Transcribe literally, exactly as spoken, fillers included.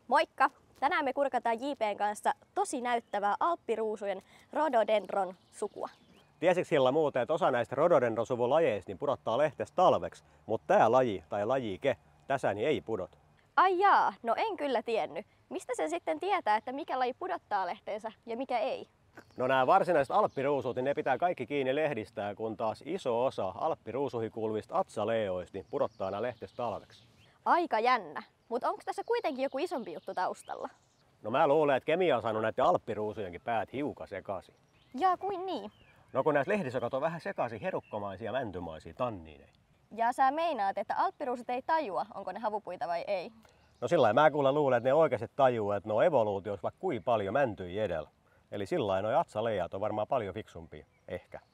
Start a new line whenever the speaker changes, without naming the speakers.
Moikka! Tänään me kurkataan J P:n kanssa tosi näyttävää alppiruusujen Rhododendron sukua.
Tiesitkö Hilla muuten, että osa näistä Rhododendron-suvun lajeista niin pudottaa lehtestä talveksi, mutta tämä laji tai lajike tässä niin ei pudota?
Ai jaa, no en kyllä tiennyt. Mistä sen sitten tietää, että mikä laji pudottaa lehteensä ja mikä ei?
No nämä varsinaiset alppiruusut, niin ne pitää kaikki kiinni lehdistään, kun taas iso osa alppiruusuihin kuuluvista atsaleoista niin pudottaa nämä lehtestä talveksi.
Aika jännä, mutta onko tässä kuitenkin joku isompi juttu taustalla?
No mä luulen, että kemia on saanut näiden alppiruusujenkin päät hiukan sekaisin.
Jaa, kuin niin?
No kun näissä lehdissä on vähän sekaisin herukkomaisia, mäntymaisia tanniineja.
Ja sä meinaat, että alppiruusut ei tajua, onko ne havupuita vai ei?
No sillä lailla mä kuulen luulen, että ne oikeasti tajuu, että ne on evoluutiossa vaikka kuin paljon mäntyjä edellä. Eli sillä lailla noi atsaleijat on varmaan paljon fiksumpia, ehkä.